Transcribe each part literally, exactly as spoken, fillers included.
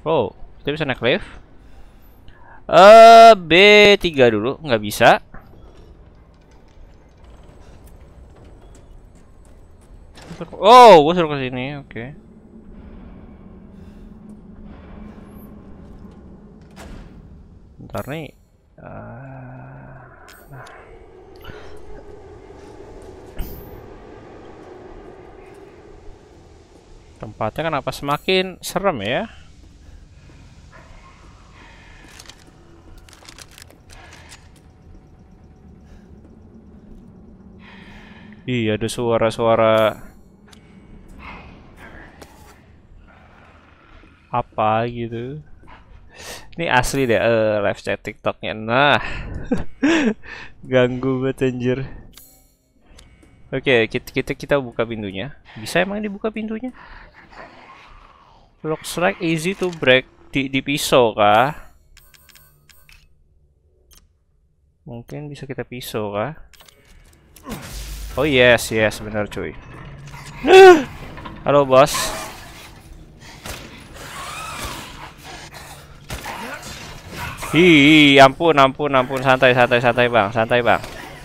Oh, kita bisa naik lift. Eh, B tiga dulu, nggak bisa. Oh, gue suruh ke sini, oke. Okay. Bentar nih. Uh, nah. Tempatnya kenapa semakin serem ya? Iya, ada suara-suara apa gitu. Ini asli deh, uh, live chat TikToknya. Nah, ganggu banget anjir. Oke, kita, kita kita buka pintunya. Bisa emang dibuka pintunya? Looks like easy to break. Di, di pisau kah? Mungkin bisa kita pisau kah? Oh yes, yes, benar cuy. Halo bos. Hi, ampun, ampun, ampun, santai, santai, santai bang, santai bang.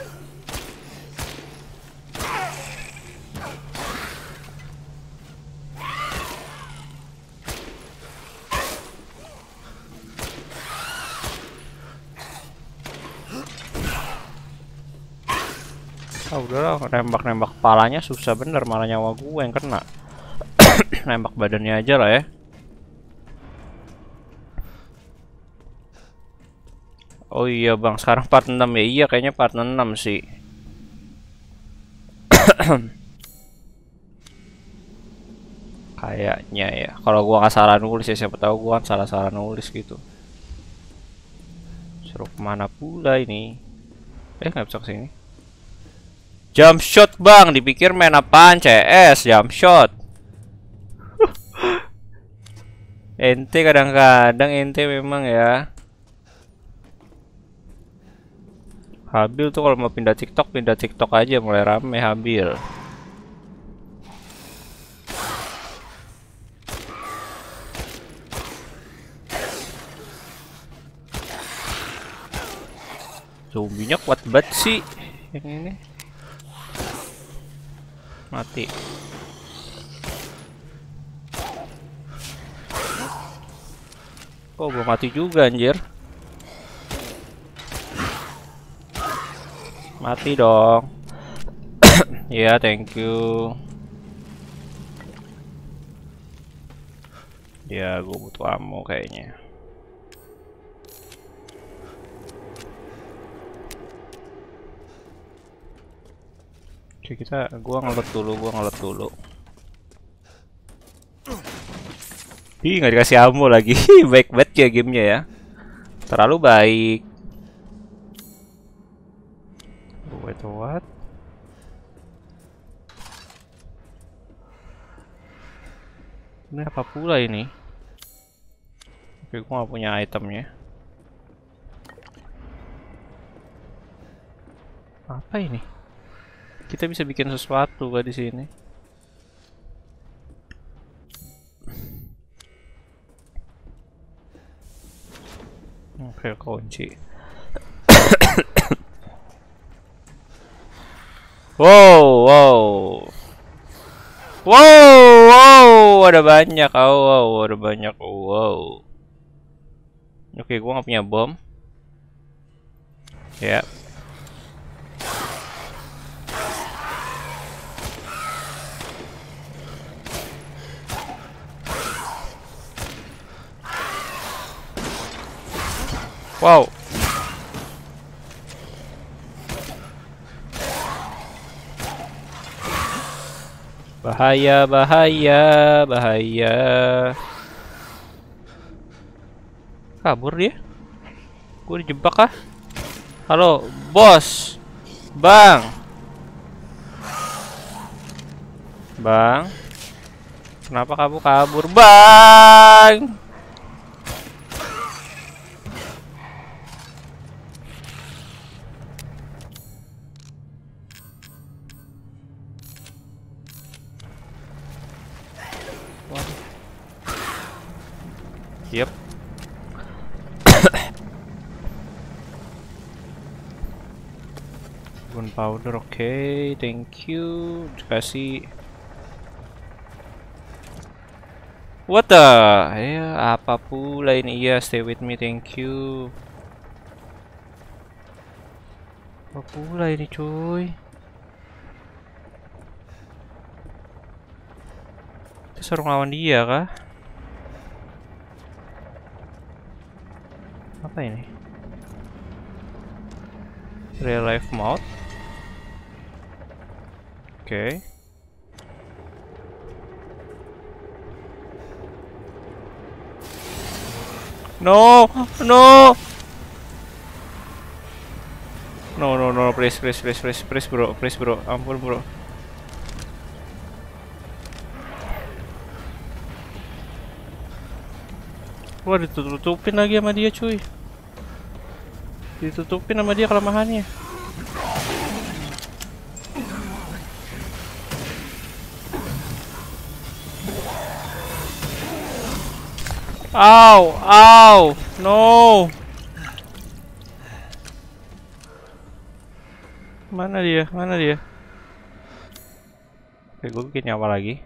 Oh, udahlah, nembak-nembak kepalanya susah bener, malah nyawa gue yang kena. Nembak badannya aja lah ya. Oh iya bang, sekarang part enam ya. Iya kayaknya part enam sih. Kayaknya ya. Kalau gua nggak salah nulis ya, siapa tahu gua kan salah-salah nulis gitu. Suruh kemana pula ini? Eh nggak bisa kesini. Jump shot bang, dipikir main apaan C S? Jump shot. Ente kadang-kadang ente memang ya. Habil tuh kalau mau pindah TikTok, pindah TikTok aja, mulai rame Habil. Zombinya kuat banget sih yang ini. Mati. Oh, gua mati juga anjir. Mati dong. Ya, yeah, thank you. Ya, gue butuh ammo kayaknya. Oke, kita gua ngelet dulu, gua ngelet dulu. Ih, nggak dikasih ammo lagi. Baik banget ya gamenya ya. Terlalu baik. Wait, what? Ini apa pula ini? Oke, gua nggak punya itemnya. Apa ini? Kita bisa bikin sesuatu gak di sini? Oke, kunci. Wow, wow. Wow, wow, ada banyak. Oh, wow, ada banyak. Wow. Oke, gua nggak punya bom. Ya. Wow. Bahaya, bahaya, bahaya. Kabur dia? Gue dijebak kah? Halo, bos. Bang. Bang. Kenapa kamu kabur, Bang? Yep. Gunpowder, oke, okay. Thank you. Dikasih. What the? Ya, apa pula ini? Iya, stay with me, thank you. Apa pula ini, cuy? Kita suruh lawan dia kah? Apa ini? Real life mode. Oke. Okay. No, no. No, no, no, please, please, please, please, please, bro, please, bro, ampun, bro. Wah, ditutup-tutupin lagi sama dia, cuy. Ditutupin sama dia kelemahannya. Ow, ow, no. Mana dia? Mana dia? Oke, gue bikin nyawa lagi.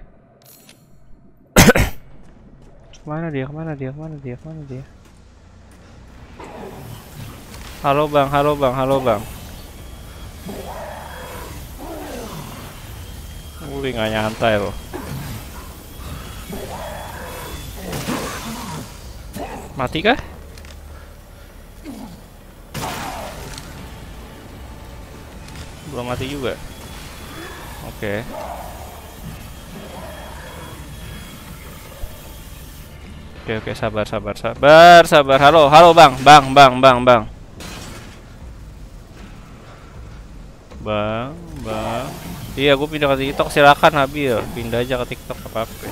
Mana dia? Kemana dia? Kemana dia? Kemana dia? Halo bang, halo bang, halo bang. Wih, nggak nyantai loh. Mati kah? Belum mati juga. Oke. Okay. Oke, okay, oke, okay, sabar, sabar, sabar, sabar. Halo, halo bang, bang, bang, bang, bang. Bang, bang. Iya, gue pindah ke TikTok, silakan Habil. Pindah aja ke TikTok, apa-apa.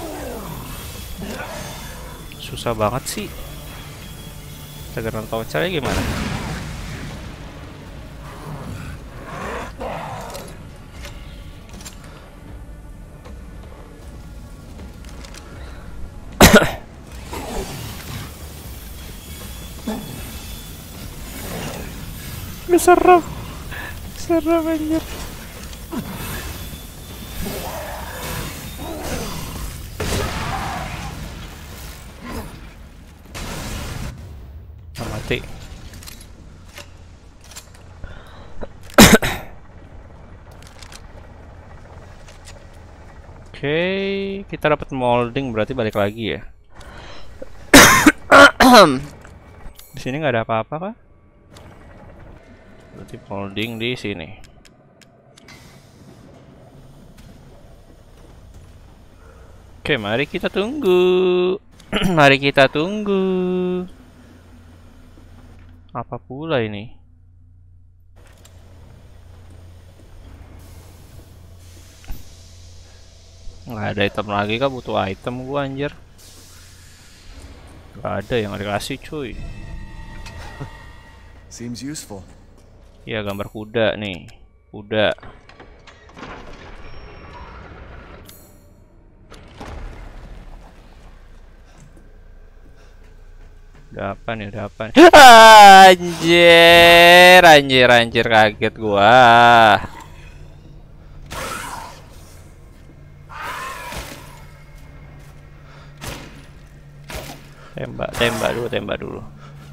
Susah banget sih. Kita tahu caranya gimana? Serem, serem anjir. Mati. Oke, kita dapat molding, berarti balik lagi ya. Di sini nggak ada apa-apa kah? Berarti molding di sini. Oke, mari kita tunggu. Mari kita tunggu. Apa pula ini? Nggak ada item lagi kah? Butuh item gua anjir. Nggak ada yang dikasih cuy. Seems useful. Ya, gambar kuda nih. Kuda. Udah apa nih? Udah apa nih? Anjir, anjir, anjir, kaget gua. Tembak, tembak dulu, tembak dulu.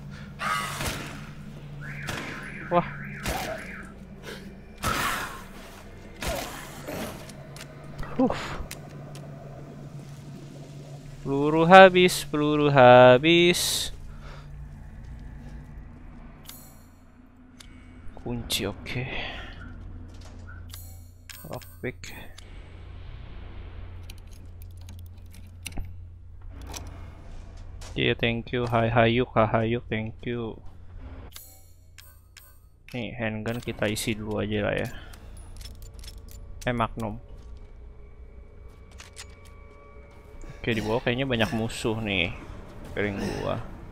Wah. Uff. Peluru habis, peluru habis. Kunci, oke. Okay. Lockpick. Iya, yeah, thank you. Hai Hayuk, Hayuk, thank you. Nih, handgun kita isi dulu aja lah ya. Eh, Magnum. Oke, di bawah kayaknya banyak musuh nih. Piring gua.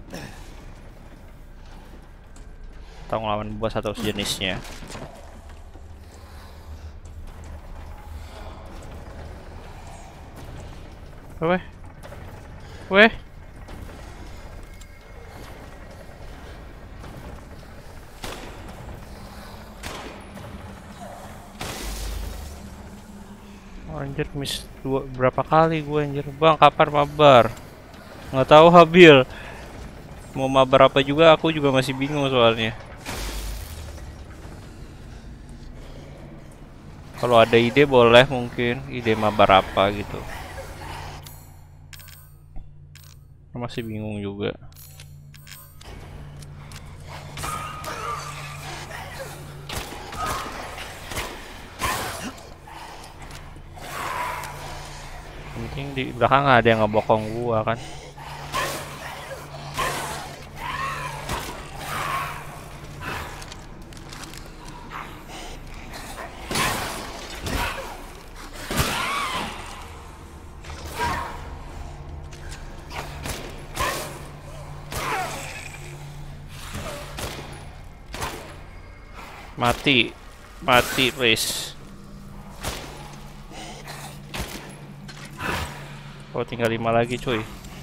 Atau ngelawan bos atau sejenisnya. Weh. Weh. Anjir, miss dua, berapa kali gue anjir. Bang, kapan mabar? Nggak tahu Habil. Mau mabar apa juga aku juga masih bingung soalnya. Kalau ada ide boleh mungkin, ide mabar apa gitu. Masih bingung juga. Penting di belakang ada yang ngebokong gua kan. Mati, mati please. Oh, tinggal lima lagi cuy.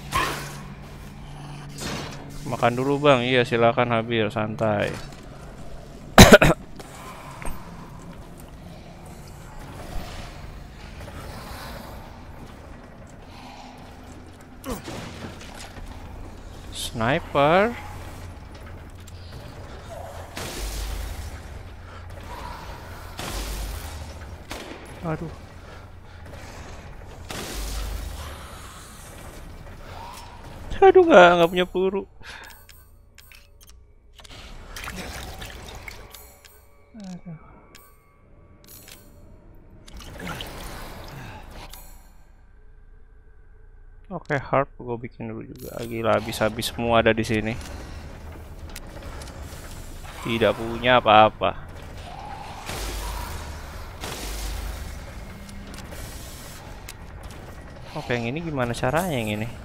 Makan dulu bang, iya silakan Habil, santai. Sniper. Aduh. Aduh, nggak nggak punya peluru. Aduh. Oke, harp gue bikin dulu juga. Gila, habis-habis semua ada di sini. Tidak punya apa-apa. Oke, yang ini gimana caranya yang ini?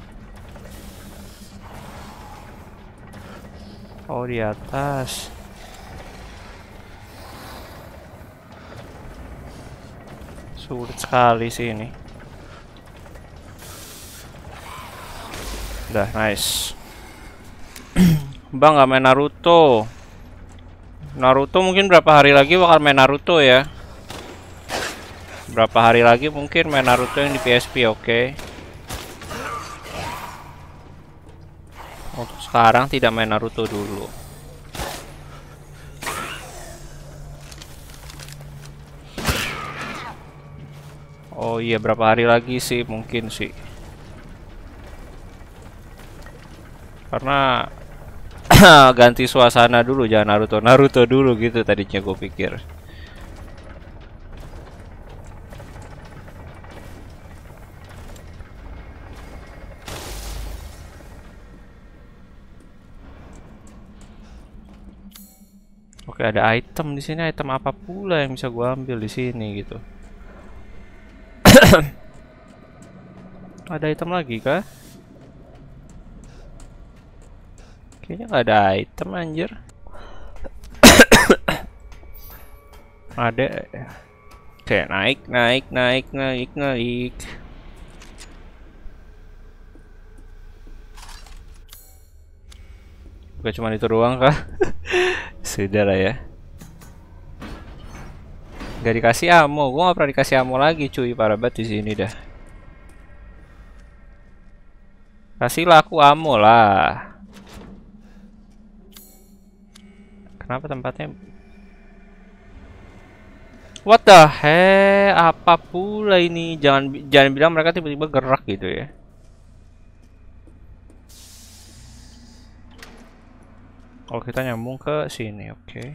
Oh, di atas. Sulit sekali sih ini. Udah, nice. Bang, nggak main Naruto. Naruto mungkin berapa hari lagi bakal main Naruto ya. Berapa hari lagi mungkin main Naruto yang di P S P, oke. Okay. Untuk sekarang tidak main Naruto dulu. Oh iya, berapa hari lagi sih mungkin sih. Karena ganti suasana dulu, jangan Naruto Naruto dulu gitu tadinya gue pikir. Oke, ada item di sini, item apa pula yang bisa gue ambil di sini gitu. Ada item lagi kah? Kayaknya nggak ada item anjir. Ada. Oke, naik, naik, naik, naik, naik. Bukan cuma itu doang kah? Sudah lah ya. Gak dikasih ammo, gua nggak pernah dikasih ammo lagi cuy, parah banget di sini dah. Kasihlah aku ammo lah. Kenapa tempatnya? What the heck? Apa pula ini? Jangan jangan bilang mereka tiba-tiba gerak gitu ya. Kalau kita nyambung ke sini, oke. Okay.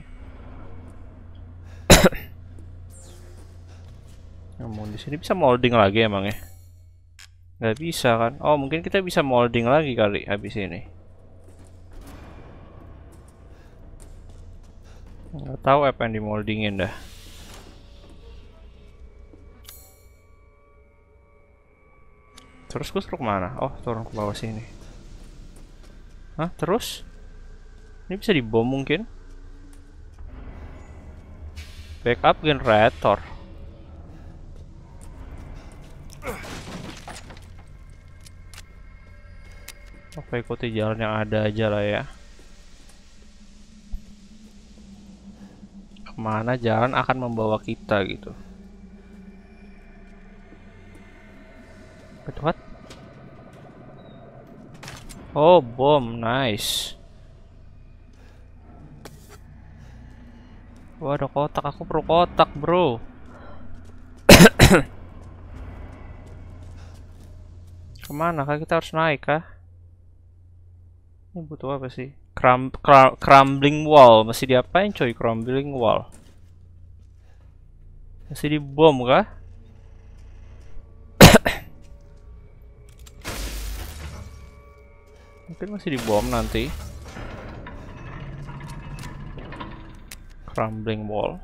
Nyambung di sini bisa molding lagi emang ya? Nggak bisa kan? Oh, mungkin kita bisa molding lagi kali habis ini. Nggak tahu apa yang dimoldingin dah. Terus gue suruh kemana? Oh, turun ke bawah sini. Hah? Terus? Ini bisa dibom mungkin? Backup generator. Oke, ikuti jalan yang ada aja lah ya. Kemana jalan akan membawa kita gitu. Wait, what? Oh, bom, nice. Wah, ada kotak, aku perlu kotak, bro. Kemana kah kita harus naik kah? Ini butuh apa sih? Crum, crum, crumbling wall, masih diapain coy crumbling wall? Masih dibom kah? Mungkin masih dibom nanti. Crumbling wall.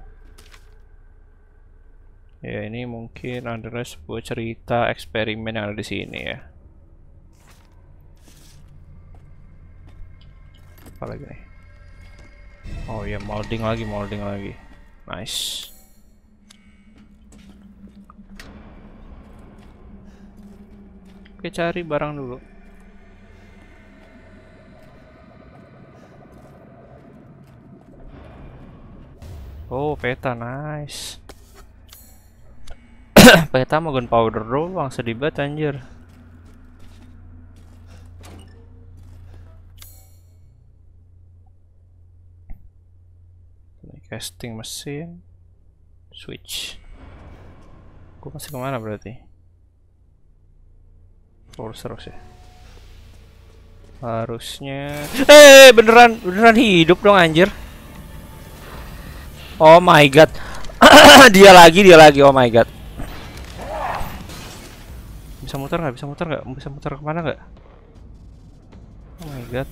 Ya ini mungkin adalah sebuah cerita eksperimen yang ada di sini ya. Apa lagi nih? Oh ya, molding lagi, molding lagi. Nice. Oke, cari barang dulu. Oh, peta, nice. Peta mau gunpowder doang, sedih banget anjir. Casting mesin, switch. Gue masih kemana berarti? Terus terus ya. Harusnya. Eh beneran beneran hidup dong anjir. Oh my god. Dia lagi dia lagi. Oh my god. Bisa muter nggak? Bisa muter nggak? Bisa muter kemana nggak? Oh my god.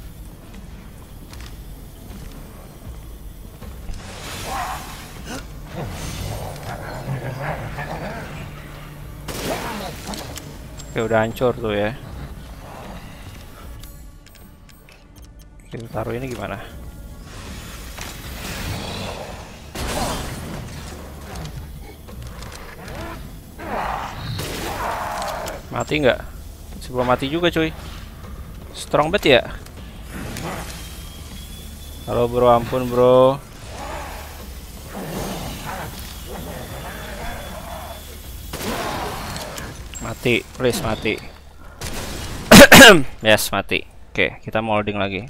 Oke, udah hancur tuh ya. Kita taruh ini gimana? Mati nggak? Sebelum mati juga cuy. Strong bet ya. Halo bro, ampun bro. Mati, please mati. Yes, mati. Oke, kita molding lagi.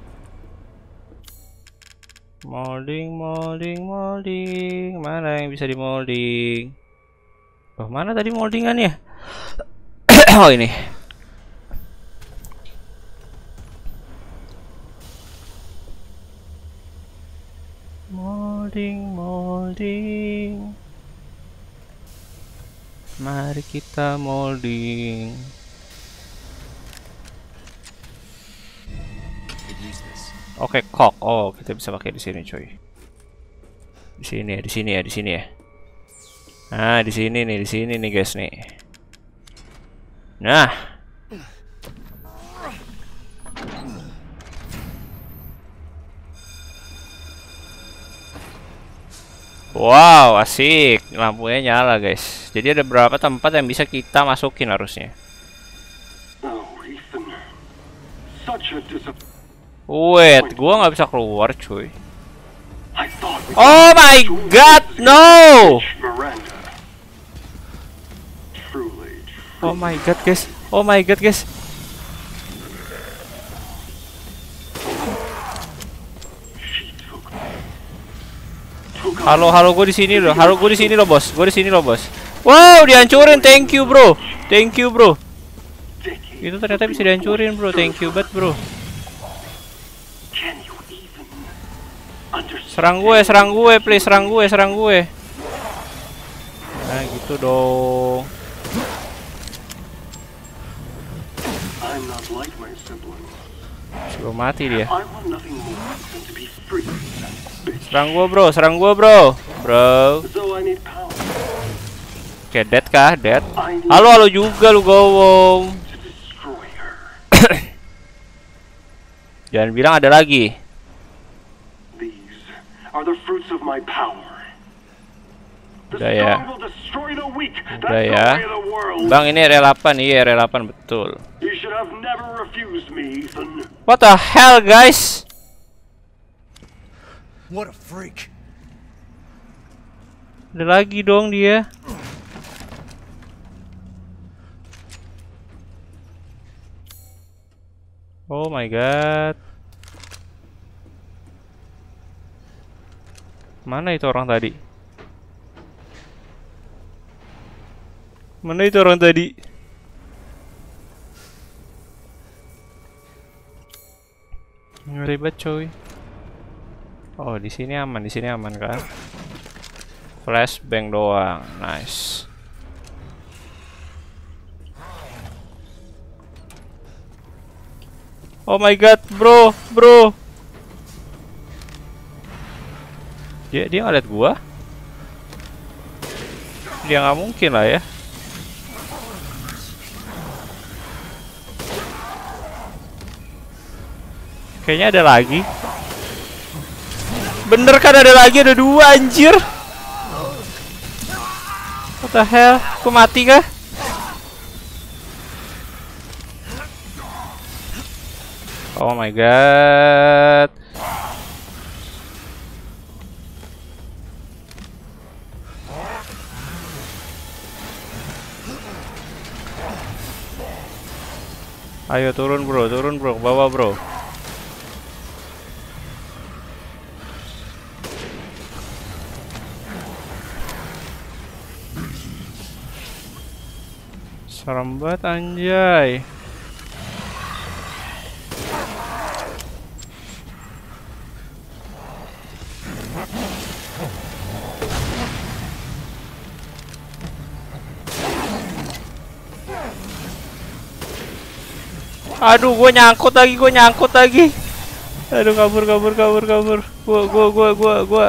Molding, molding, molding. Mana yang bisa di molding? Oh, mana tadi moldingannya? Oh, ini. Molding, molding. Mari kita molding. Oke, okay, kok. Oh, kita bisa pakai di sini, coy. Di sini ya, di sini ya, di sini ya. Nah, di sini nih, di sini nih, guys nih. Nah. Wow, asik. Lampunya nyala, guys. Jadi ada berapa tempat yang bisa kita masukin harusnya. Wait, gua nggak bisa keluar, cuy. Oh my god, no! Oh my god, guys. Oh my god, guys. Halo, halo, gue di sini loh. Halo, gue di sini loh, bos. Gue di sini loh, bos. Wow, dihancurin. Thank you, bro. Thank you, bro. Itu ternyata bisa dihancurin, bro. Thank you banget, bro. Serang gue, serang gue, please, serang gue, serang gue. Nah, gitu dong. Sebelum mati dia. Serang gue, bro, serang gue, bro. Bro. Oke, dead kah? Dead. Halo, halo juga lu, gowong. Jangan bilang ada lagi. Udah ya. Udah ya. Bang, ini R delapan, iya R delapan betul. What the hell, guys? What a freak. Ada lagi dong dia. Oh my god. Mana itu orang tadi? Mana itu orang tadi? Ribet coy. Oh, di sini aman, di sini aman kan? Flashbang doang. Nice. Oh my god, bro, bro. Dia dia ngeliat gua? Dia nggak mungkin lah ya. Kayaknya ada lagi. Bener kan ada lagi, ada dua anjir. What the hell? Aku mati kah? Oh my god. Ayo turun bro, turun bro, ke bawah bro. Serem banget anjay. Aduh, gue nyangkut lagi, gue nyangkut lagi. Aduh, kabur, kabur, kabur, kabur. Gua, gua, gua, gua, gua.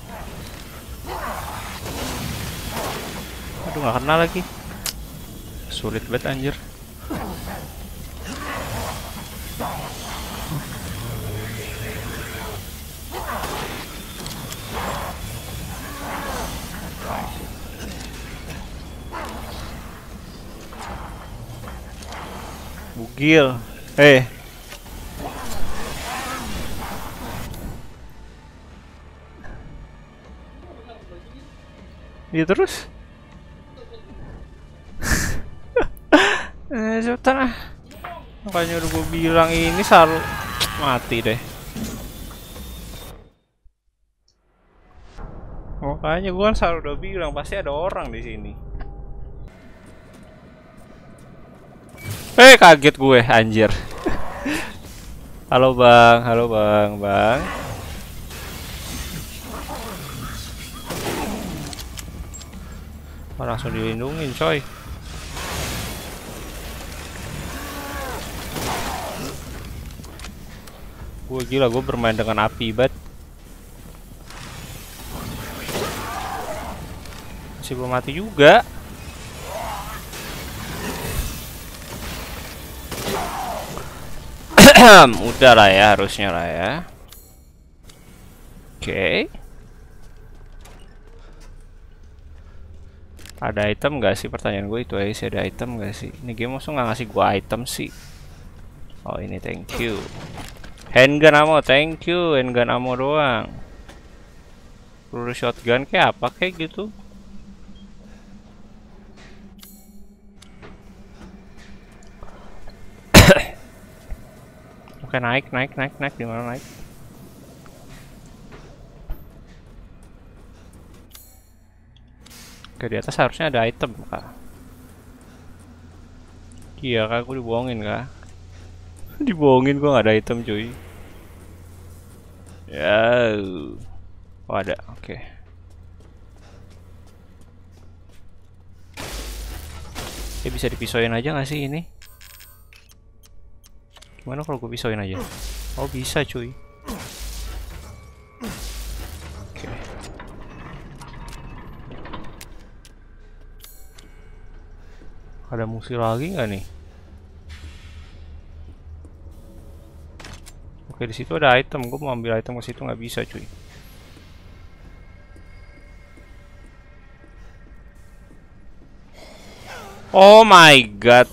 Aduh, nggak kena lagi. Sulit banget anjir. Bugil. Eh. Iya terus. Eh, cepetan ah. Makanya udah gue bilang ini selalu mati deh. Makanya gue kan selalu udah bilang pasti ada orang di sini. Eh, kaget gue anjir. Halo bang, halo bang, bang. Oh, langsung dilindungin coy. Gue gila, gue bermain dengan api bat. Masih belum mati juga. Udah lah ya, harusnya lah ya. Oke. Okay. Ada item gak sih, pertanyaan gue itu aja sih, ada item gak sih? Ini game langsung nggak ngasih gue item sih. Oh ini thank you. Handgun ammo, thank you. Handgun ammo doang. Peluru shotgun kayak apa kayak gitu. Oke, naik, naik, naik, naik. Di mana naik? Oke, di atas harusnya ada item, kak. Iya, kak, aku dibohongin, kak. Dibohongin, gua nggak ada item, cuy. Ya, oh ada, oke. Ya bisa dipisauin aja nggak sih ini? Gimana kalau gue pisauin aja? Oh bisa cuy. Oke. Ada musuh lagi nggak nih? Oke, di situ ada item. Gue mau ambil item ke situ nggak bisa cuy. Oh my god.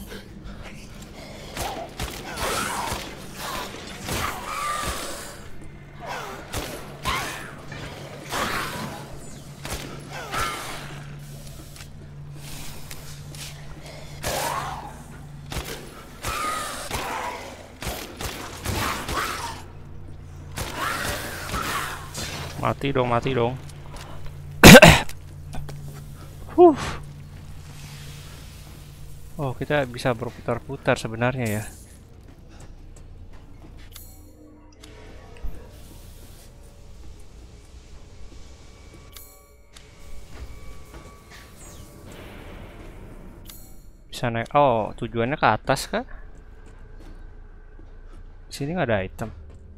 Mati dong, mati dong. Huh. Oh, kita bisa berputar-putar sebenarnya ya. Bisa naik. Oh, tujuannya ke atas kah? Di sini nggak ada item.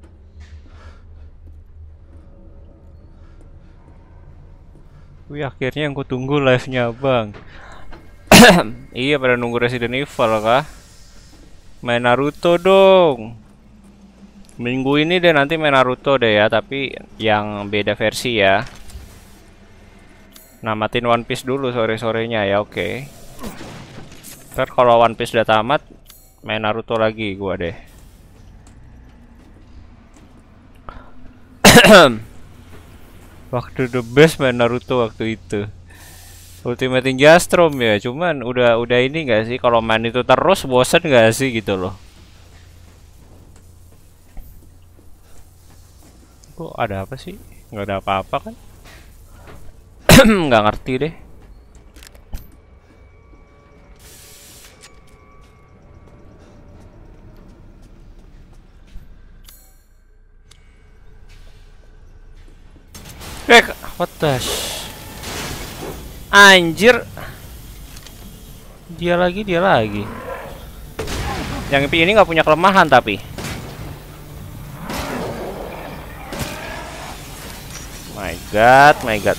Wih, akhirnya yang ku tunggu live-nya, Bang. Iya, pada nunggu Resident Evil kah? Main Naruto dong. Minggu ini deh nanti main Naruto deh ya, tapi yang beda versi ya. Namatin One Piece dulu sore-sorenya ya, oke. Okay. Ntar kalau One Piece udah tamat, main Naruto lagi gua deh. Waktu the best main Naruto waktu itu. Ultimate Ninja Storm ya, cuman udah udah ini nggak sih kalau main itu terus bosen nggak sih gitu loh. Kok ada apa sih? Nggak ada apa-apa kan? Nggak ngerti deh. Eh, what the sh... Anjir. Dia lagi, dia lagi. Yang ini nggak punya kelemahan tapi. My god, my god.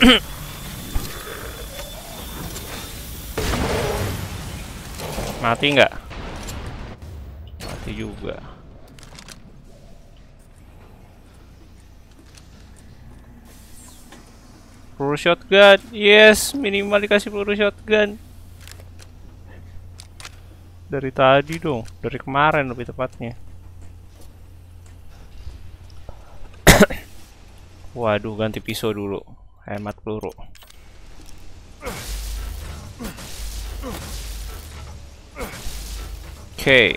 Mati nggak? Mati juga. Peluru shotgun, yes, minimal dikasih peluru shotgun. Dari tadi dong, dari kemarin lebih tepatnya. Waduh, ganti pisau dulu, hemat peluru. Oke. Okay.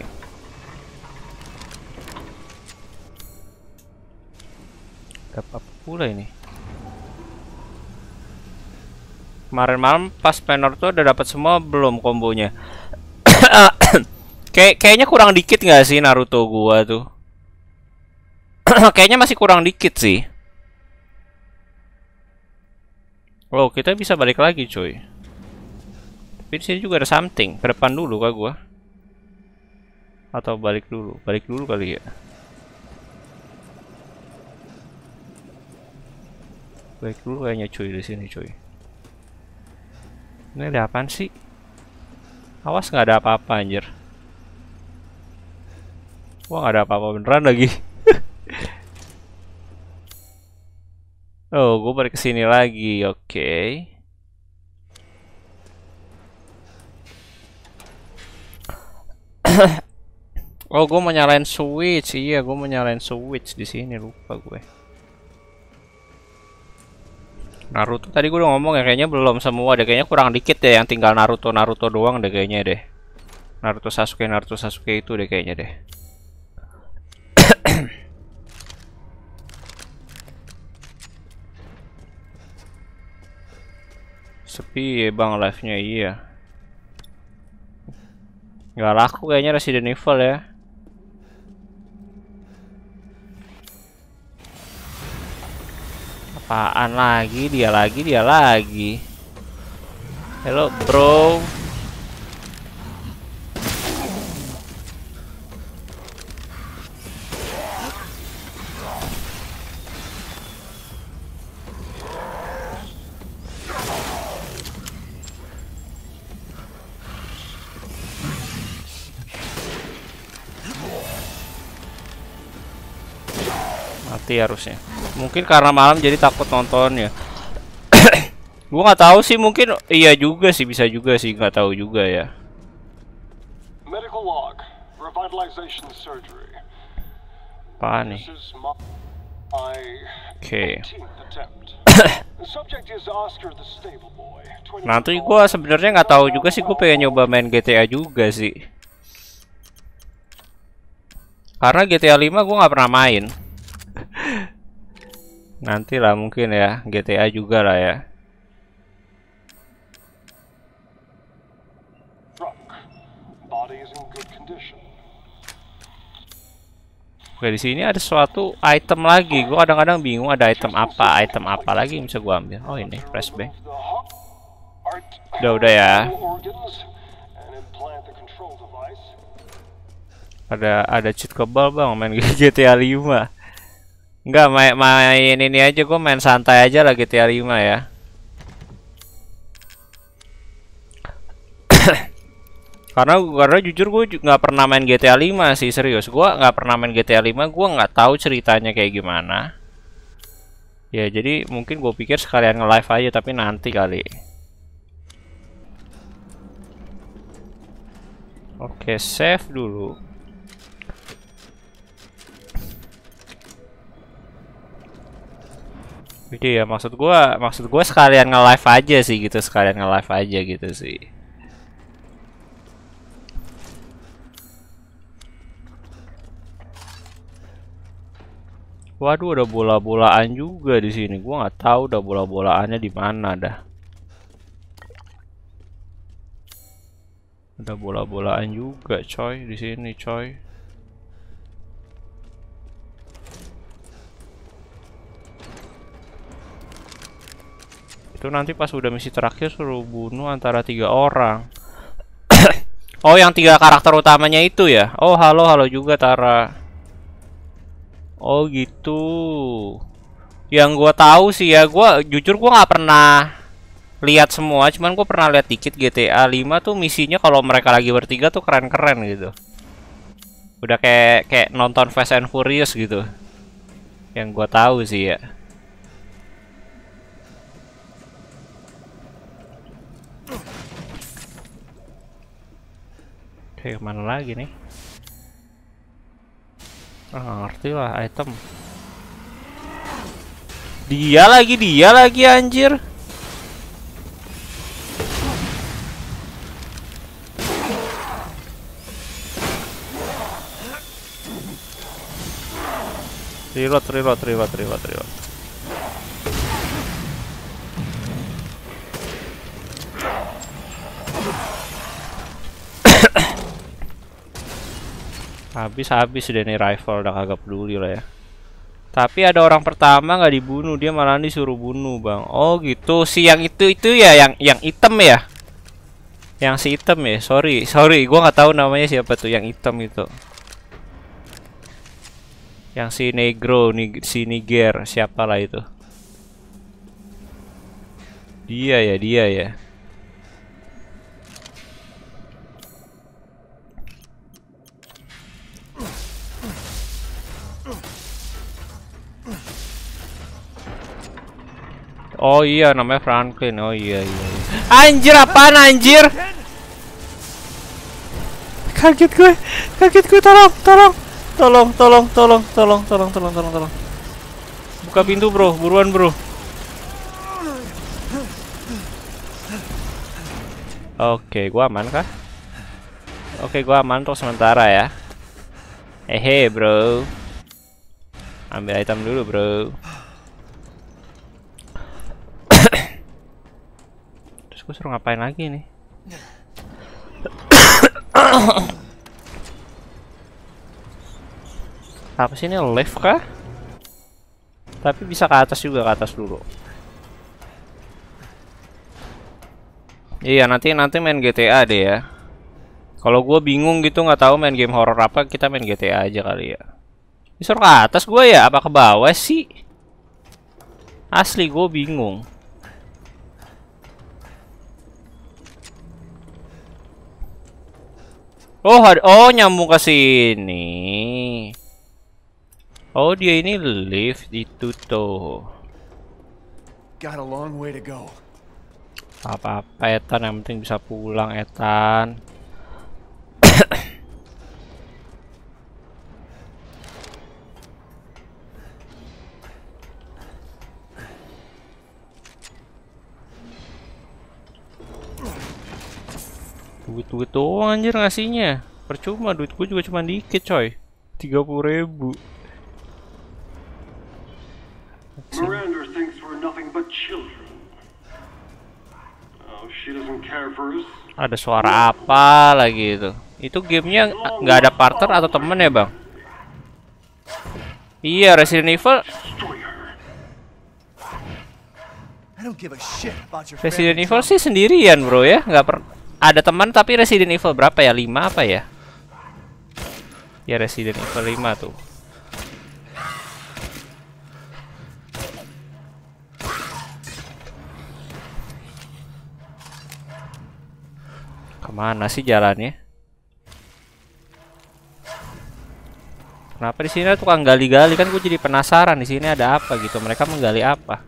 Dapat apa pula ini? Kemarin malam pas Penor tuh udah dapat semua belum kombonya? Kayak kayaknya kurang dikit nggak sih Naruto gua tuh? Kayaknya masih kurang dikit sih. Oh, kita bisa balik lagi, cuy. Tapi di sini juga ada something. Ke depan dulu kah gua? Atau balik dulu? Balik dulu kali ya. Balik dulu kayaknya cuy di sini, cuy. Ini ada apaan sih? Awas nggak ada apa-apa anjir. Wah, nggak ada apa-apa beneran lagi. Oh, gue balik ke sini lagi. Oke. Okay. Oh, gue mau nyalain switch. Iya, gue mau nyalain switch di sini, lupa gue. Naruto tadi gue udah ngomong ya, kayaknya belum semua deh, kayaknya kurang dikit deh yang tinggal Naruto Naruto doang deh kayaknya deh. Naruto Sasuke Naruto Sasuke itu deh kayaknya deh. Sepi ya bang live-nya, iya. Nggak laku kayaknya Resident Evil ya. Apaan lagi, dia lagi, dia lagi. Hello bro. Mati harusnya. Mungkin karena malam jadi takut nontonnya. Gua nggak tahu sih, mungkin iya juga sih, bisa juga sih, nggak tahu juga ya. Medical log, revitalization surgery. Apaan nih? Oke. Nanti gua sebenarnya nggak tahu juga sih, gua pengen nyoba main G T A juga sih. Karena G T A lima gua nggak pernah main. Nanti lah mungkin ya, G T A juga lah ya. Truck. Body is in good condition. Oke, di sini ada suatu item lagi. Gua kadang-kadang bingung ada item apa, item apa lagi yang bisa gua ambil. Oh ini flashbang. The hub. Art. Udah udah ya. Organs and implant the control device. Ada ada cheat kebal bang main G T A lima. Enggak main main ini aja, gua main santai aja lah G T A lima ya. Karena karena jujur gue nggak pernah main G T A lima sih, serius. Gue nggak pernah main G T A lima, gue nggak tahu ceritanya kayak gimana. Ya jadi mungkin gue pikir sekalian nge-live aja, tapi nanti kali. Oke, save dulu. Jadi ya maksud gue, maksud gue sekalian nge-live aja sih gitu, sekalian nge-live aja gitu sih. Waduh, ada bola-bolaan juga di sini. Gua nggak tahu udah bola-bolaannya di mana dah. Ada bola-bolaan juga, coy, di sini, coy. Itu nanti pas udah misi terakhir suruh bunuh antara tiga orang. Oh, yang tiga karakter utamanya itu ya? Oh, halo, halo juga Tara. Oh gitu. Yang gua tahu sih ya, gua jujur gua nggak pernah lihat semua, cuman gua pernah lihat dikit. G T A lima tuh misinya kalau mereka lagi bertiga tuh keren-keren gitu. Udah kayak kayak nonton Fast and Furious gitu. Yang gua tahu sih ya. Oke, kemana lagi nih? Ah, ngerti lah item. Dia lagi, dia lagi anjir. Reload, reload, reload, reload, reload. Habis-habis deh nih rifle, udah kagak peduli lah ya. Tapi ada orang pertama nggak dibunuh, dia malah disuruh bunuh bang. Oh gitu, si yang itu itu ya, yang yang hitam ya, yang si hitam ya. Sorry, sorry, gua nggak tahu namanya siapa tuh yang hitam itu. Yang si negro, nih si Niger, siapa lah itu? Dia ya, dia ya. Oh iya, namanya Franklin. Oh iya iya. Anjir, apaan anjir? Kaget gue. Kaget gue, tolong, tolong. Tolong, tolong, tolong, tolong, tolong, tolong, tolong, tolong. Buka pintu, bro. Buruan, bro. Oke, gua aman kah? Oke, gua aman untuk sementara ya. Hehe, bro. Ambil item dulu, bro. Gue suruh ngapain lagi nih? Apa sih ini, lift kah? Tapi bisa ke atas juga, ke atas dulu. Iya, nanti nanti main G T A deh ya. Kalau gue bingung gitu nggak tahu main game horror apa, kita main G T A aja kali ya. Disuruh ke atas gue ya, apa ke bawah sih? Asli gue bingung. Oh, ada, oh nyambung ke sini. Oh, dia ini lift itu tuh. Got a long way to go. Apa-apa Etan, yang penting bisa pulang Etan. Duit-duit doang anjir ngasihnya. Percuma, duit gue juga cuma dikit coy, tiga puluh ribu. sini. Miranda thinks we're nothing but children. Oh, she doesn't care for us. Ada suara apa lagi itu? Itu gamenya nggak ada partner atau temen ya bang? Iya, Resident Evil. I don't give a shit about your Resident family Evil drama. sih sendirian bro ya, nggak per ada teman. Tapi Resident Evil berapa ya? lima apa ya? Ya Resident Evil lima tuh. Kemana sih jalannya? Kenapa di sini ada tukang gali-gali, kan gue jadi penasaran di sini ada apa gitu. Mereka menggali apa?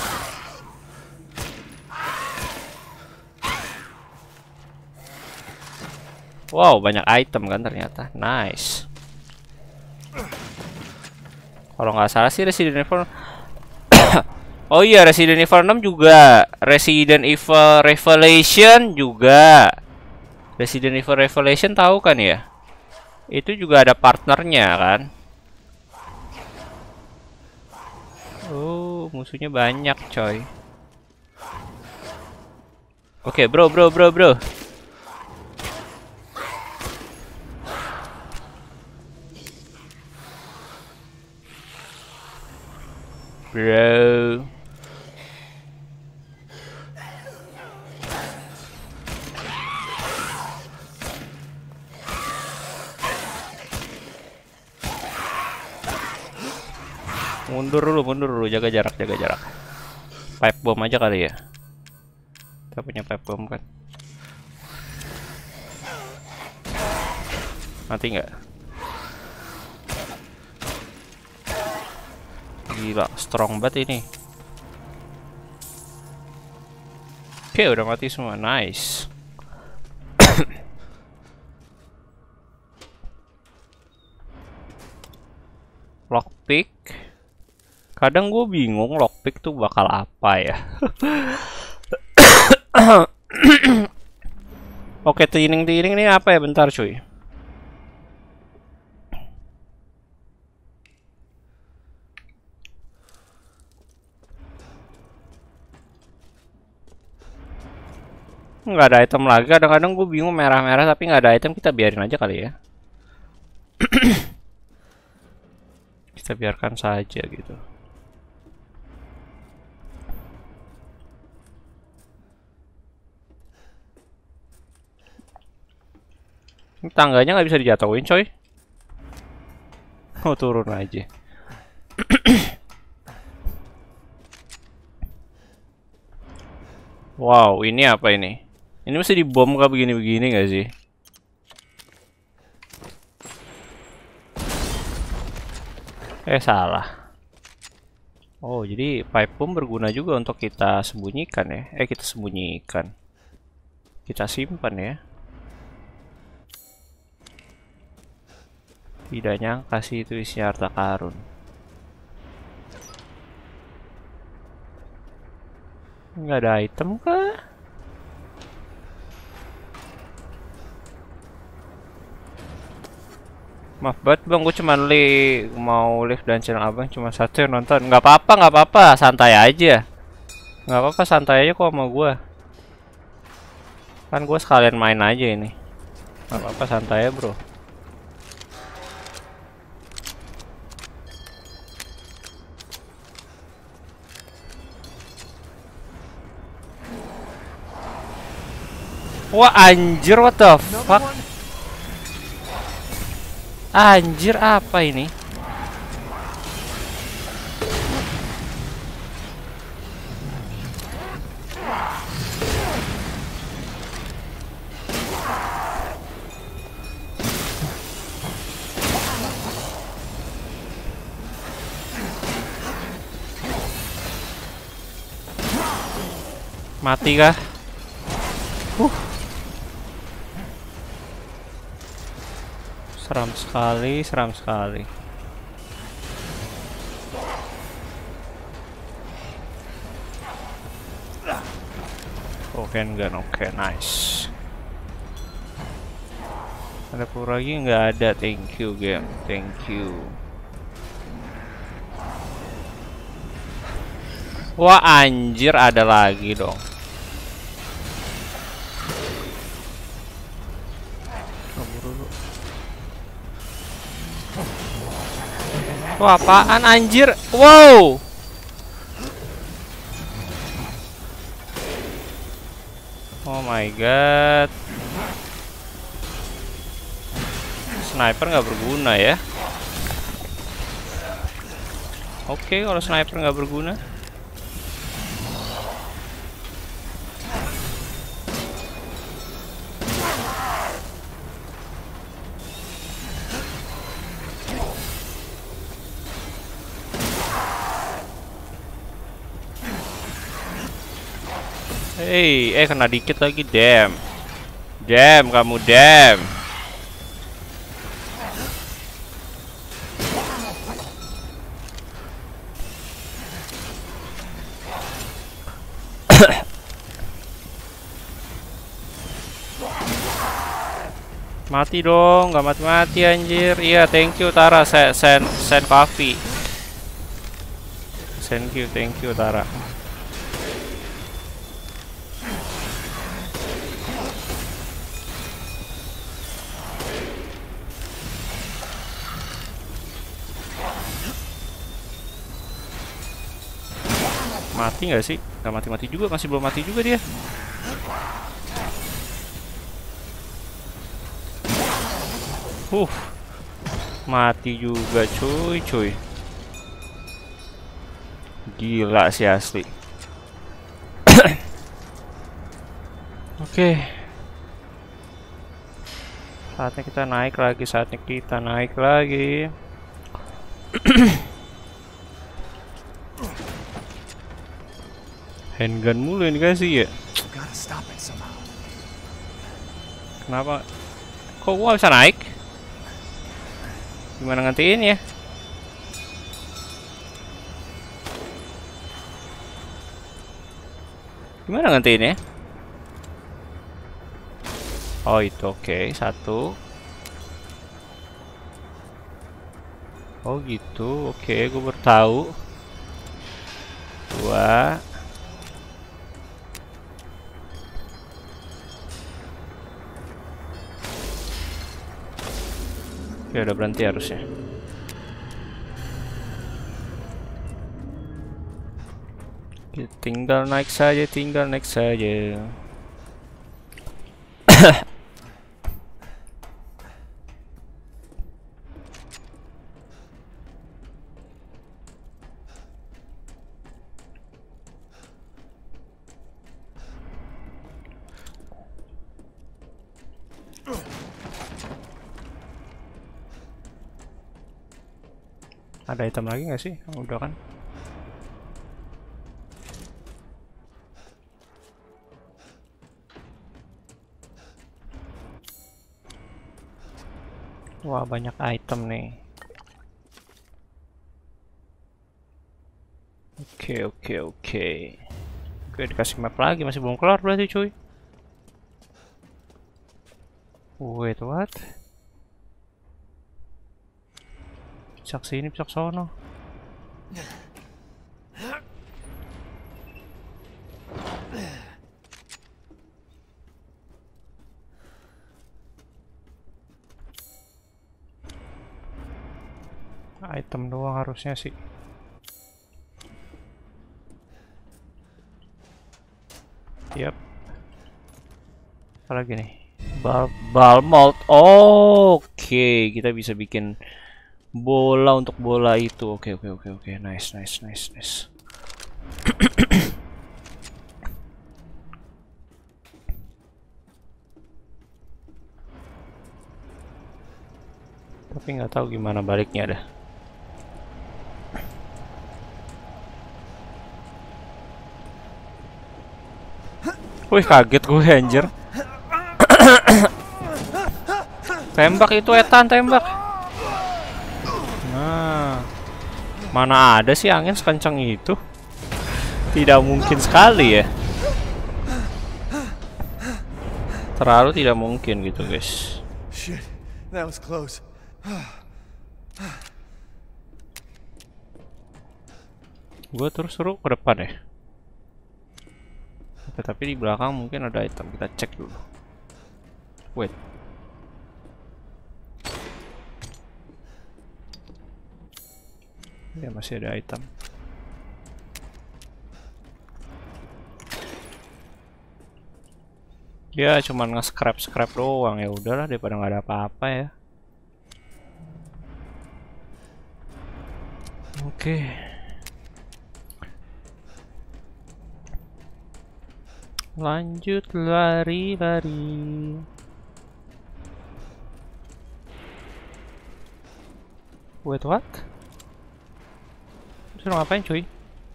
Wow, banyak item kan ternyata. Nice. Kalau nggak salah sih Resident Evil. Oh iya, Resident Evil enam juga. Resident Evil Revelation juga. Resident Evil Revelation tahu kan ya? Itu juga ada partnernya kan? Oh, musuhnya banyak coy. Oke, bro, bro, bro, bro. Bro. Mundur dulu, mundur dulu, jaga jarak, jaga jarak. Pipe bomb aja kali ya. Kita punya pipe bomb kan. Mati nggak? Gila, strong banget ini. Oke, udah mati semua. Nice. Lockpick. Kadang gue bingung lockpick tuh bakal apa ya. Oke, tiring-tiring ini apa ya? Bentar cuy. Nggak ada item lagi. Kadang-kadang gue bingung merah-merah tapi nggak ada item. Kita biarin aja kali ya. Kita biarkan saja gitu. Ini tangganya nggak bisa dijatuhin coy. Oh, turun aja. Wow, ini apa ini? Ini mesti dibom kah begini-begini nggak sih? Eh, salah. Oh, jadi pipe bomb berguna juga untuk kita sembunyikan ya. Eh, kita sembunyikan. Kita simpan ya. Tidak nyangka sih itu isi harta karun. Nggak ada item kah? Maaf banget bang, gue cuma li mau live dan channel abang cuma satu yang nonton. Nggak apa-apa, nggak apa-apa, santai aja. Nggak apa-apa, santai aja kok sama gue. Kan gue sekalian main aja ini. Nggak apa-apa, santai ya bro. Wah anjir, what the fuck? Anjir, apa ini? Mati kah? Uh. Seram sekali, seram sekali. Oh, handgun, oke, okay, nice. Ada peluru lagi nggak ada? Thank you game, thank you. Wah anjir, ada lagi dong. Kabur dulu. Wah apaan anjir? Wow. Oh my god. Sniper nggak berguna ya. Oke, kalau sniper nggak berguna. Hei, eh kena dikit lagi, damn. Damn, kamu damn. Mati dong, nggak mati-mati anjir. Iya, thank you Tara, send send send coffee. Thank you, thank you Tara. Mati nggak sih? Nggak mati-mati juga, masih belum mati juga dia. Uh, mati juga cuy, cuy. Gila sih asli. Oke. Saatnya kita naik lagi, saatnya kita naik lagi. Handgun mulu ini kasih ya. Kenapa? Kok gua bisa naik? Gimana ngantiin ya? Gimana ngantiin ya? Oh itu oke, okay. Satu. Oh gitu, oke, okay. Gue baru tahu. Dua. Ya udah berhenti harusnya. Kita tinggal naik saja, tinggal naik saja. Ada item lagi nggak sih? Oh, udah kan? Wah banyak item nih. Oke oke oke. Oke dikasih map lagi, masih belum kelar berarti cuy. Wait what? Picak sini, picak sono. Item doang harusnya sih. Yap. Apalagi nih? Bal bal mold. Oh, oke, okay. Kita bisa bikin bola untuk bola itu. Oke, okay, oke, okay, oke, okay, oke. Okay. Nice, nice, nice, nice. Tapi nggak tahu gimana baliknya dah. Wih, kaget gue anjir. Tembak itu Ethan, tembak. Nah, mana ada sih angin sekencang itu? Tidak mungkin sekali ya. Terlalu tidak mungkin gitu guys. Shit, that was close. Gua terus suruh ke depan ya. Oke, tapi di belakang mungkin ada item. Kita cek dulu. Wait. Ya masih ada item. Ya cuman nge-scrap-scrap doang, ya udahlah daripada nggak ada apa-apa ya. Oke. Lanjut lari-lari. Wait, what? Suruh ngapain cuy?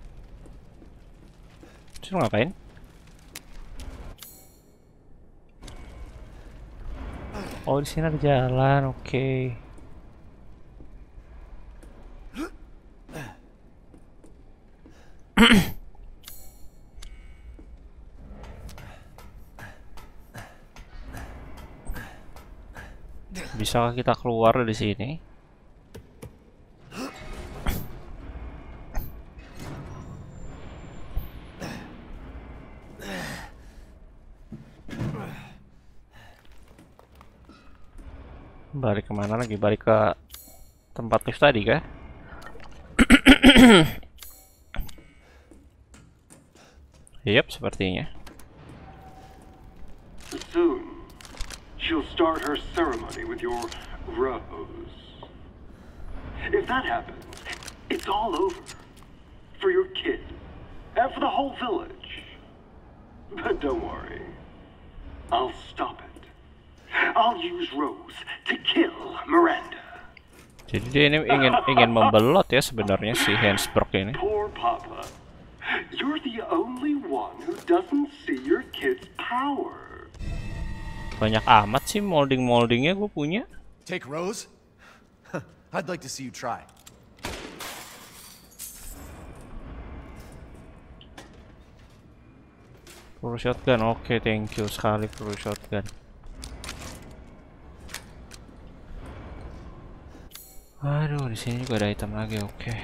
Suruh ngapain? Oh, di sini ada jalan, oke. Okay. Bisakah kita keluar dari sini? Balik kemana lagi? Balik ke tempat lift tadi kah? Yap, sepertinya. Soon, she'll start her ceremony with your rose. If that happens, it's all over. For your kid. And for the whole village. But don't worry. I'll stop it. I'll use Rose to kill Miranda. Jadi dia ini ingin ingin membelot ya sebenarnya si Hansberg ini. Poor Papa. You're the only one who doesn't see your kid's power. Banyak amat sih molding-moldingnya gue punya. Take Rose? I'd like to see you try. Peluru shotgun, oke, okay, thank you sekali peluru shotgun. Aduh, di sini juga ada item lagi, oke. Okay.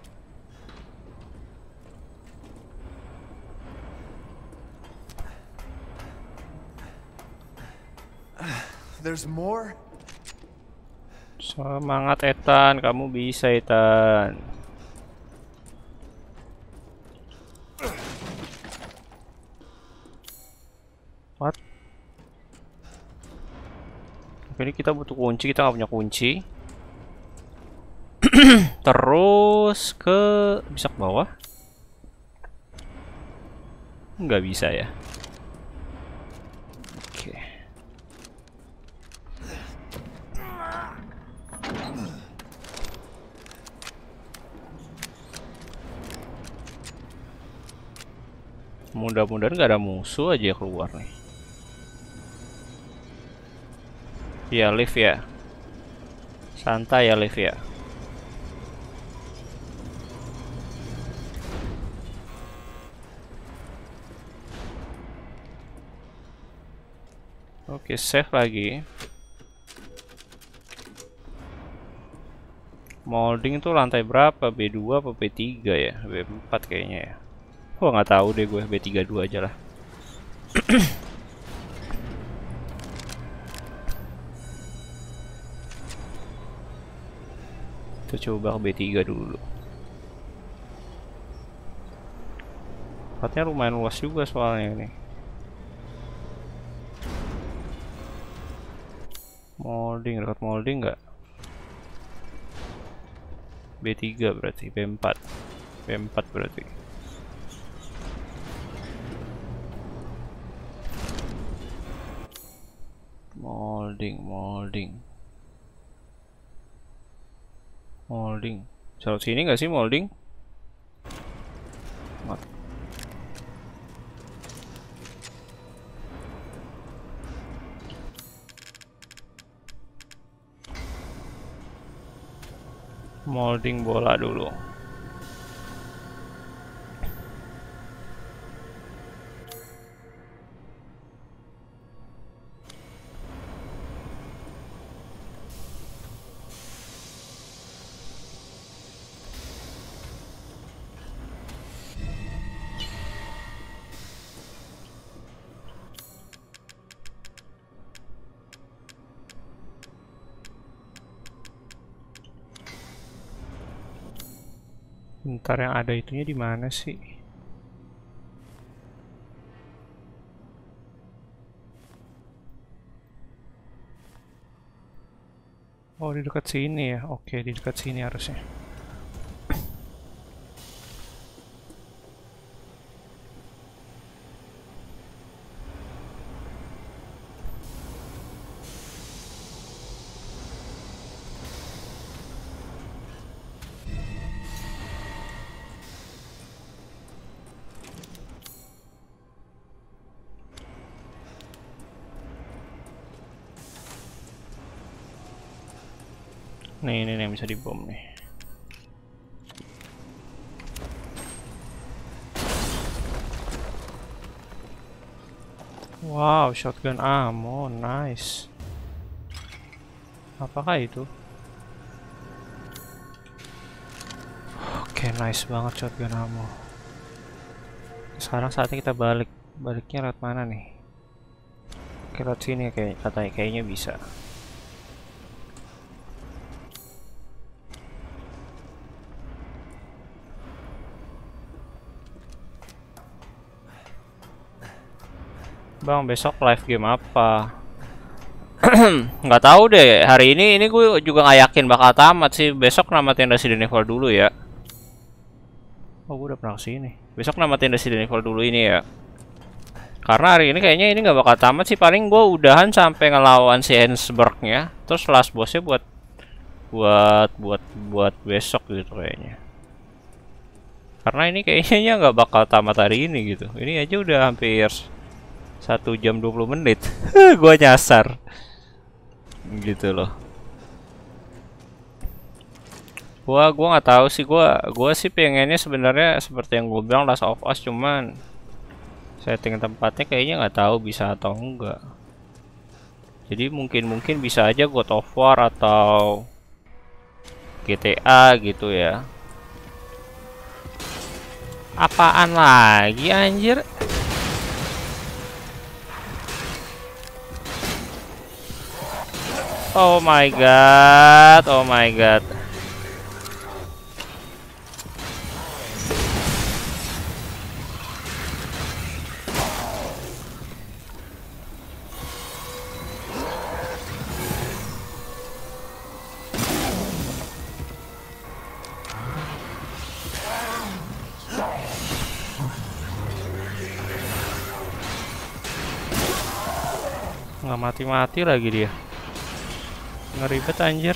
There's more. Semangat Ethan, kamu bisa Ethan. What? Oke, ini kita butuh kunci, kita nggak punya kunci. Terus ke bisa ke bawah? Nggak bisa ya. Oke. Mudah-mudahan nggak ada musuh aja keluar nih. Ya lift ya. Santai ya lift ya. Oke, save lagi. Molding itu lantai berapa? B dua apa B tiga ya? B empat kayaknya ya. Wah, nggak tahu deh gue, B tiga dua aja lah. Kita coba B tiga dulu. Tempatnya lumayan luas juga soalnya ini. Molding, dekat molding nggak? B tiga berarti, B empat. B empat berarti. Molding, molding. Molding. Salah sini nggak sih molding? Mat. Molding bola dulu. Bentar, yang ada itunya di mana sih? Oh, di dekat sini ya. Oke, di dekat sini harusnya. Nih, ini nih yang bisa dibom nih. Wow, shotgun ammo, nice. Apakah itu? Oke, nice banget shotgun ammo. Sekarang saatnya kita balik. Baliknya lewat mana nih? Oke, lewat sini kayak katanya, kayaknya bisa. Bang, besok live game apa? Nggak tahu deh. Hari ini ini gue juga nggak yakin bakal tamat sih. Besok namatin Resident Evil dulu ya. Oh, gue udah pernah kesini. Besok namatin Resident Evil dulu ini ya. Karena hari ini kayaknya ini nggak bakal tamat sih. Paling gue udahan sampai ngelawan si Hensberg-nya. Terus last bossnya buat buat buat buat besok gitu kayaknya. Karena ini kayaknya nggak bakal tamat hari ini gitu. Ini aja udah hampir satu jam dua puluh menit. Gua nyasar gitu loh. Gua gua nggak tahu sih, gua gua sih pengennya sebenarnya seperti yang gue bilang Last of Us, cuman setting tempatnya kayaknya nggak tahu bisa atau enggak. Jadi mungkin mungkin bisa aja God of War atau G T A gitu ya. Apaan lagi anjir? Oh my god, oh my god. Nggak mati-mati lagi dia. Ngeribet anjir.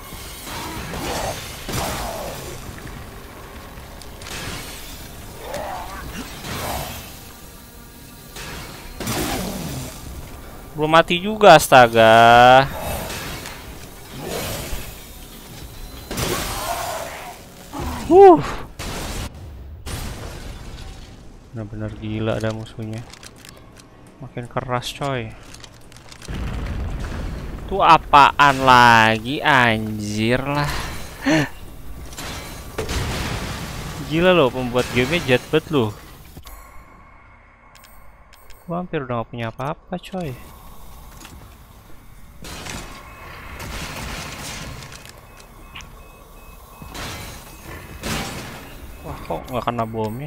Belum mati juga, astaga. Wuh. Benar-benar gila ada musuhnya. Makin keras coy. Itu apaan lagi anjir lah. Gila loh, pembuat gamenya jahat banget loh. Gua hampir udah gak punya apa-apa coy. Wah, kok nggak kena bomnya?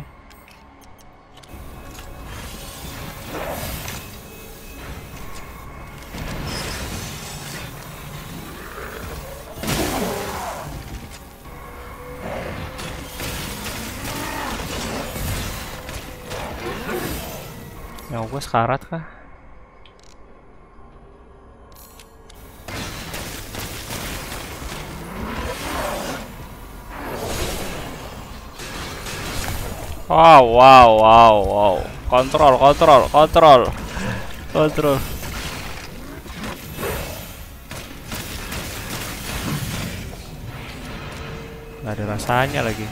Yang gue sekarat kah? Wow, wow, wow, wow. Kontrol, kontrol, kontrol. Kontrol. Gak ada rasanya lagi.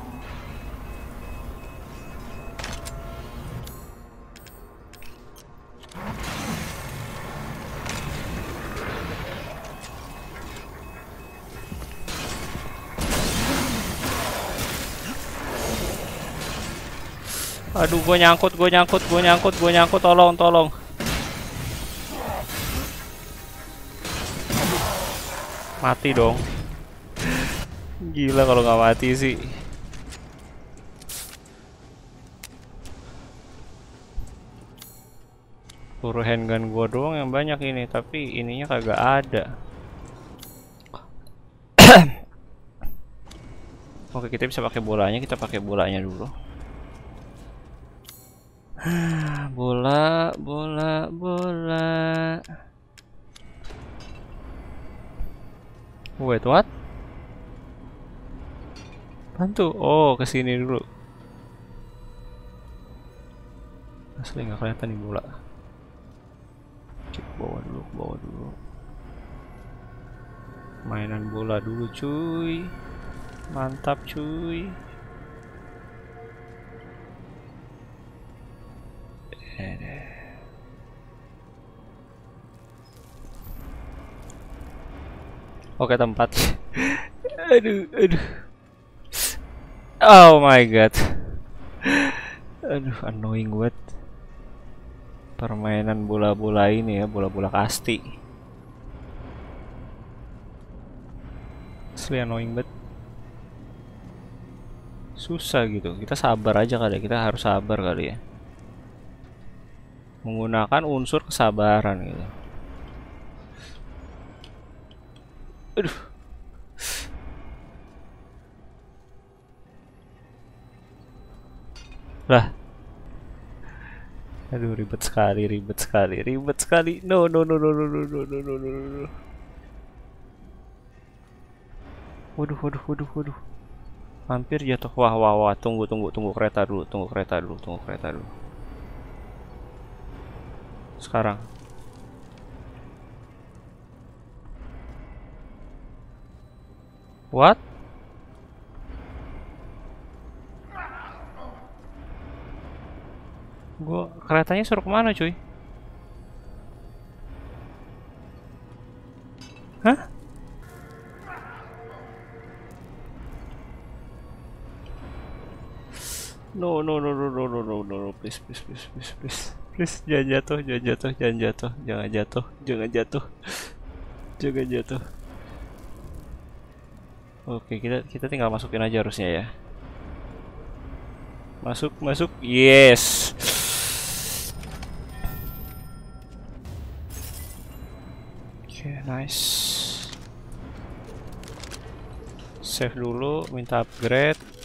Aduh, gue nyangkut, gue nyangkut, gue nyangkut, gue nyangkut, tolong, tolong. Mati dong. Gila kalau nggak mati sih. Peluru handgun gua doang yang banyak ini, tapi ininya kagak ada. Oke, kita bisa pakai bolanya, kita pakai bolanya dulu. Bola, bola, bola. Wait, what? Bantu. Oh, kesini dulu. Asli nggak kelihatan nih bola. Cek bawa dulu, bawa dulu. Mainan bola dulu, cuy. Mantap, cuy. Oke, tempat. Aduh, aduh. Oh my god. Aduh, annoying banget. Permainan bola-bola ini ya, bola-bola kasti. Asli annoying banget. Susah gitu. Kita sabar aja kali ya. Kita harus sabar kali ya. Menggunakan unsur kesabaran gitu. Aduh. Lah. Aduh, ribet sekali, ribet sekali, ribet sekali. No, no, no, no, no, no, no, no, no, no, no. Waduh, waduh, waduh, waduh. Hampir jatuh. Wah, wah, wah. Tunggu, tunggu, tunggu kereta dulu, tunggu kereta dulu, tunggu kereta dulu. Sekarang. What? Gua keretanya suruh kemana, cuy? Hah? No, no, no, no, no, no, no, no, no, please, please, please, please, please, please, jangan jatuh, jangan jatuh, jangan jatuh, jangan jatuh, jangan jatuh, jangan jatuh. Oke, kita kita tinggal masukin aja harusnya ya. Masuk, masuk, yes. Oke, nice. Save dulu, minta upgrade.